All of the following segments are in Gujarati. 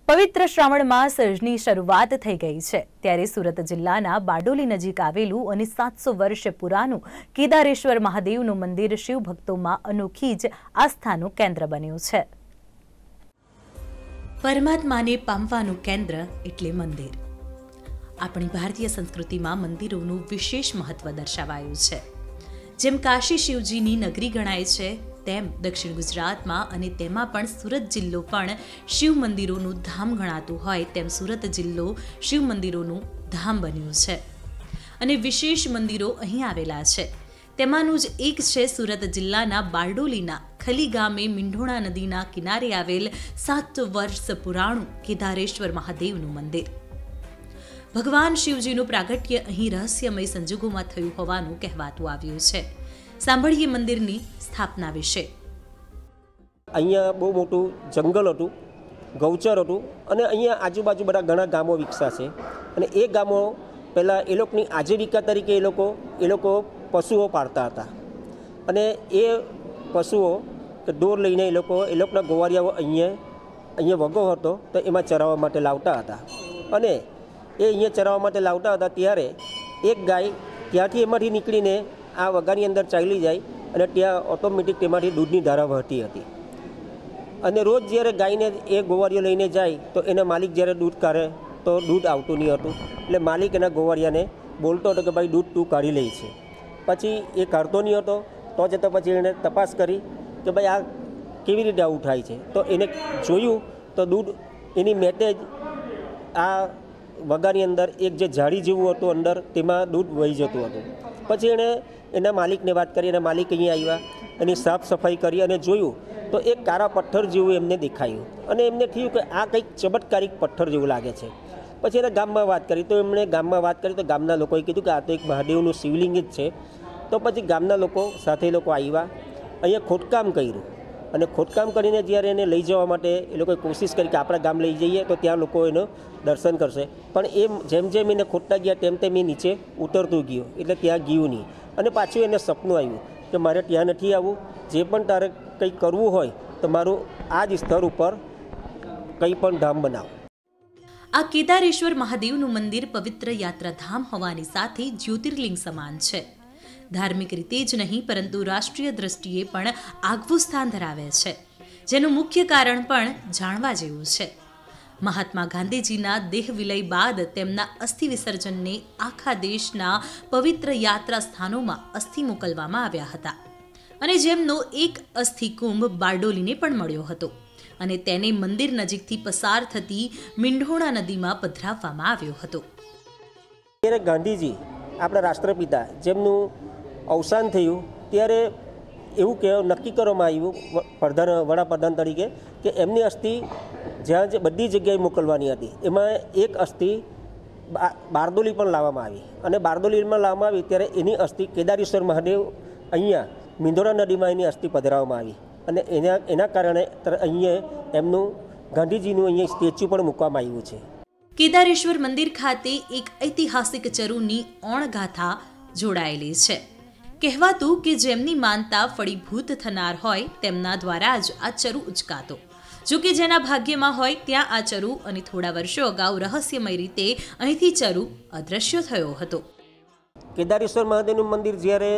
પવિત્ર શ્રાવણ માસની શરૂઆત થઈ ગઈ છે ત્યારે સુરત જિલ્લાના બારડોલી નજીક આવેલું અને 700 વર્ષ પુરાનું કેદારેશ્વર મહાદેવનું મંદિર શિવ ભક્તોમાં અનોખી જ આસ્થાનું કેન્દ્ર બન્યું છે। પરમાત્માને પામવાનું કેન્દ્ર એટલે મંદિર। આપણી ભારતીય સંસ્કૃતિમાં મંદિરોનું વિશેષ મહત્વ દર્શાવાયું છે। જેમ કાશી શિવજીની નગરી ગણાય છે તેમ દક્ષિણ ગુજરાતમાં અને તેમાં પણ સુરત જિલ્લો પણ શિવ મંદિરોનું ધામ ગણાતું હોય તેમ સુરત જિલ્લો શિવ મંદિરોનું ધામ બન્યું છે અને વિશેષ મંદિરો અહીં આવેલા છે। તેમાંનું જ એક છે સુરત જિલ્લાના બારડોલીના ખલી ગામે મીંઢોણા નદીના કિનારે આવેલ 700 વર્ષ પુરાણું કેદારેશ્વર મહાદેવનું મંદિર। ભગવાન શિવજીનું પ્રાગટ્ય અહીં રહસ્યમય સંજોગોમાં થયું હોવાનું કહેવાતું આવ્યું છે। સાંભળીએ મંદિરની સ્થાપના વિશે। અહીંયા બહુ મોટું જંગલ હતું, ગૌચર હતું અને અહીંયા આજુબાજુ બધા ઘણા ગામો વિકસ્યા છે અને એ ગામો પહેલાં એ લોકોની આજીવિકા તરીકે એ લોકો પશુઓ પાળતા હતા અને એ પશુઓ દોર લઈને એ લોકોના ગોવારિયાઓ અહીંયા વગો હતો તો એમાં ચરાવવા માટે લાવતા હતા અને એ અહીંયા ચરાવવા માટે લાવતા હતા ત્યારે એક ગાય ત્યાંથી એમાંથી નીકળીને આ વગાની અંદર ચાલી જાય અને ત્યાં ઓટોમેટિક તેમાંથી દૂધની ધારા વહેતી હતી અને રોજ જ્યારે ગાયને એ ગોવાળીઓ લઈને જાય તો એના માલિક જ્યારે દૂધ કાઢે તો દૂધ આવતું નહીં હતું એટલે માલિક એના ગોવાળિયાને બોલતો હતો કે ભાઈ દૂધ તું કાઢી લે છે। પછી એ કાઢતો નહીં હતો તો જતાં પછી એણે તપાસ કરી કે ભાઈ આ કેવી રીતે આવું થાય છે તો એને જોયું તો દૂધ એની મેટે જ આ વગાની અંદર એક જે જાળી જેવું હતું અંદર તેમાં દૂધ વહી જતું હતું। પછી એણે એના માલિકને વાત કરી અને માલિક અહીંયા આવ્યા, એની સાફ સફાઈ કરી અને જોયું તો એક કાળા પથ્થર જેવું એમને દેખાયું અને એમને થયું કે આ કંઈક ચમત્કારિક પથ્થર જેવું લાગે છે। પછી એને ગામમાં વાત કરી તો એમણે ગામમાં વાત કરી તો ગામના લોકોએ કીધું કે આ તો એક મહાદેવનું શિવલિંગ જ છે। તો પછી ગામના લોકો સાથે આવ્યા, અહીંયા ખોદકામ કર્યું અને ખોદકામ કરીને જ્યારે એને લઈ જવા માટે એ લોકોએ કોશિશ કરી કે આપણા ગામ લઈ જઈએ તો ત્યાં લોકો એનું દર્શન કરશે, પણ એ જેમ જેમ એને ખોદતા ગયા તેમ એ નીચે ઉતરતું ગયું એટલે ત્યાં ગયું નહીં અને પાછું એને સપનું આવ્યું કે મારે ત્યાં નથી આવવું, જે પણ તારે કંઈ કરવું હોય તો મારું આ જ સ્થળ ઉપર કંઈ પણ ધામ બનાવ। આ કેદારેશ્વર મહાદેવનું મંદિર પવિત્ર યાત્રાધામ હોવાની સાથે જ્યોતિર્લિંગ સમાન છે। ધાર્મિક રીતે જ નહીં પરંતુ રાષ્ટ્રીય દ્રષ્ટિએ પણ આગવું સ્થાન ધરાવે છે, જેનું મુખ્ય કારણ પણ જાણવા જેવું છે। મહાત્મા ગાંધીજીના દેહ વિલય બાદ તેમના અસ્થિ વિસર્જનને આખા દેશના પવિત્ર યાત્રા સ્થાનોમાં અસ્થિ મોકલવામાં આવ્યા હતા અને જેમનો એક અસ્થિ કુંભ બારડોલીને પણ મળ્યો હતો અને તેને મંદિર નજીકથી પસાર થતી મીંઢોણા નદીમાં પધરાવવામાં આવ્યો હતો। ત્યારે ગાંધીજી આપણા રાષ્ટ્રપિતા જેમનું અવસાન થયું ત્યારે એવું નક્કી કરવામાં આવ્યું વડાપ્રધાન તરીકે કે એમની અસ્થિ જ્યાં જે બધી જગ્યાએ મોકલવાની હતી એમાં એક અસ્થિ બારડોલી પણ લાવવામાં આવી અને બારડોલીમાં લાવવામાં આવી ત્યારે એની અસ્થિ કેદારેશ્વર મહાદેવ અહીંયા મીંઢોણા નદીમાં એની અસ્થિ પધરાવવામાં આવી અને એના કારણે અહીંયા એમનું ગાંધીજીનું અહીંયા સ્ટેચ્યુ પણ મૂકવામાં આવ્યું છે। કેદારેશ્વર મંદિર ખાતે એક ઐતિહાસિક ચરુની ઓણગાથા જોડાયેલી છે। કહેવાતું કે જેમની માનતા ફળીભૂત થનાર હોય તેમના દ્વારા જ આ ચરુ ઉચકાતો, જો કે જેના ભાગ્યમાં હોય ત્યાં આ ચરુ અને થોડા વર્ષો અગાઉ રહસ્યમય રીતે અહીંથી ચરુ અદૃશ્ય થયો હતો। કેદારેશ્વર મહાદેવનું મંદિર જ્યારે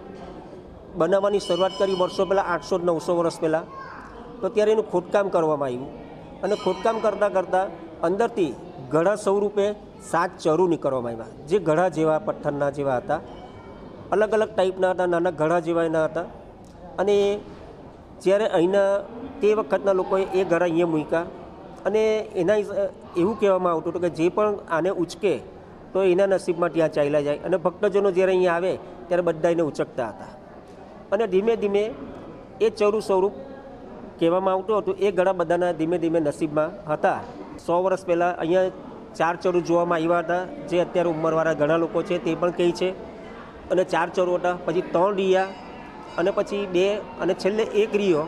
બનાવવાની શરૂઆત કરી વર્ષો પહેલાં 800-900 વર્ષ પહેલાં તો ત્યારે એનું ખોદકામ કરવામાં આવ્યું અને ખોદકામ કરતાં અંદરથી ગળા સ્વરૂપે 7 ચરુ નીકળવામાં આવ્યા, જે ગળા જેવા પથ્થરના જેવા હતા, અલગ અલગ ટાઈપના હતા, નાના ગળા જેવા એના હતા અને જ્યારે અહીંના તે વખતના લોકોએ એ ગળા અહીંયા મૂક્યા અને એના એવું કહેવામાં આવતું હતું કે જે પણ આને ઉચકે તો એના નસીબમાં ત્યાં ચાલ્યા જાય અને ભક્તજનો જ્યારે અહીંયા આવે ત્યારે બધા એને ઉચકતા હતા અને ધીમે ધીમે એ ચરુ સ્વરૂપ કહેવામાં આવતું હતું। એ ગળા બધાના ધીમે ધીમે નસીબમાં હતા। 100 વર્ષ પહેલાં અહીંયા 4 ચરુ જોવામાં આવ્યા હતા, જે અત્યારે ઉંમરવાળા ઘણા લોકો છે તે પણ કહે છે અને 4 ચરુ હતા, પછી 3 રહ્યા અને પછી 2 અને છેલ્લે 1 રહ્યો।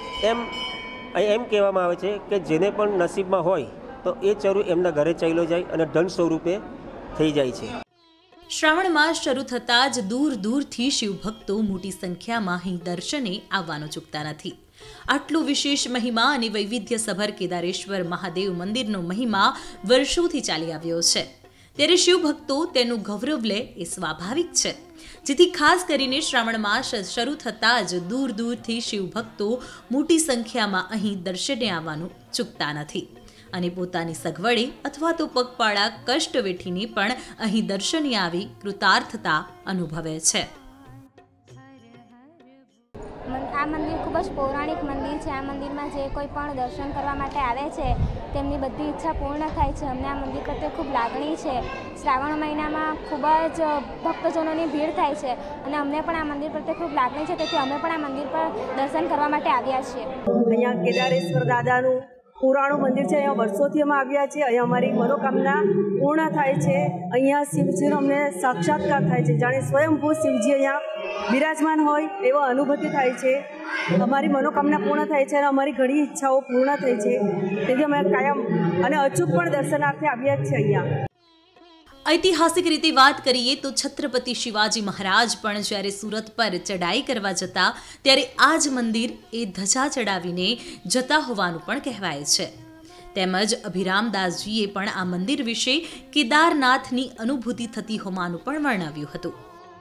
એમ કહેવામાં આવે છે કે જેને પણ નસીબમાં હોય તો એ ચરુ એમના ઘરે ચાલ્યો જાય અને ધન સ્વરૂપે થઈ જાય છે। શ્રાવણ માસ શરૂ થતાં જ દૂર દૂરથી શિવભક્તો મોટી સંખ્યામાં અહીં દર્શને આવવાનું ચૂકતા નથી। આટલું વિશેષ મહિમા અને વૈવિધ્યસભર કેદારેશ્વર મહાદેવ મંદિરનો મહિમા વર્ષોથી ચાલી આવ્યો છે, ત્યારે શિવભક્તો તેનું ગૌરવ લે એ સ્વાભાવિક છે, જેથી ખાસ કરીને શ્રાવણ માસ શરૂ થતાં જ દૂર દૂરથી શિવભક્તો મોટી સંખ્યામાં અહીં દર્શને આવવાનું ચૂકતા નથી અને પોતાની સગવડે અથવા તો પગપાળા કષ્ટ વેઠીને પણ અહીં દર્શને આવી કૃતાર્થતા અનુભવે છે. આ મંદિર ખૂબ જ પૌરાણિક મંદિર છે. આ મંદિરમાં જે કોઈ પણ દર્શન કરવા માટે આવે છે તેમની બધી ઈચ્છા પૂર્ણ થાય છે. અમને આ મંદિર પ્રત્યે ખૂબ લાગણી છે. શ્રાવણ મહિનામાં ખૂબ જ ભક્તજનોની ભીડ થાય છે અને અમને પણ આ મંદિર પ્રત્યે ખૂબ લાગણી છે, તેથી અમે પણ આ મંદિર પર દર્શન કરવા માટે આવ્યા છીએ. અહીંયા કેદારેશ્વર દાદાનું પુરાણું મંદિર છે. અહીંયા વર્ષોથી અમે આવ્યા છીએ. અહીંયા અમારી મનોકામના પૂર્ણ થાય છે. અહીંયા શિવજીનો અમને સાક્ષાત્કાર થાય છે, જાણે સ્વયંભૂ શિવજી અહીંયા બિરાજમાન હોય એવો અનુભૂતિ થાય છે. અમારી મનોકામના પૂર્ણ થાય છે અને અમારી ઘણી ઈચ્છાઓ પૂર્ણ થઈ છે, તેથી અમે કાયમ અને અચૂક પણ દર્શનાર્થે આવ્યા જ છીએ અહીંયા. ઐતિહાસિક રીતે વાત કરીએ તો છત્રપતિ શિવાજી મહારાજ પણ જ્યારે સુરત પર ચડાઈ કરવા જતા ત્યારે આ જ મંદિર એ ધજા ચડાવીને જતા હોવાનું પણ કહેવાય છે. તેમજ અભિરામદાસજીએ પણ આ મંદિર વિશે કેદારનાથની અનુભૂતિ થતી હોવાનું પણ વર્ણવ્યું હતું.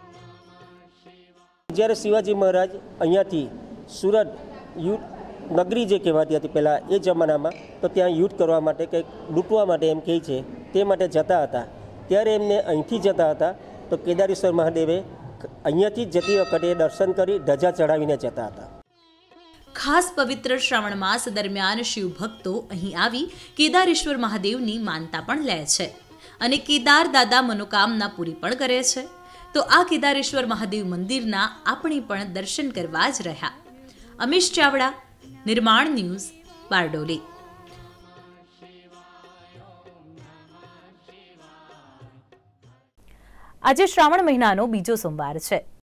જ્યારે શિવાજી મહારાજ અહીંયાથી સુરત નગરી જે કહેવાતી હતી પહેલાં એ જમાનામાં, તો ત્યાં યુદ્ધ કરવા માટે કંઈક લૂંટવા માટે એમ કહે છે તે માટે જતા હતા, ત્યારે એમને અહીંથી જતા હતા તો કેદારેશ્વર મહાદેવે અહીંયાથી જતી વખતે દર્શન કરી ધજા ચડાવીને જતા હતા. ખાસ પવિત્ર શ્રાવણ માસ દરમિયાન શિવભક્તો અહીં આવી કેદારેશ્વર મહાદેવની માનતા પણ લે છે અને કેદાર દાદા મનોકામના પૂરી પણ કરે છે. તો આ કેદારેશ્વર મહાદેવ મંદિરના આપણે પણ દર્શન કરવા જ રહ્યા. અમીશ ચાવડા, નિર્માણ ન્યૂઝ, બારડોલી. આજે શ્રાવણ મહિનાનો બીજો સોમવાર છે.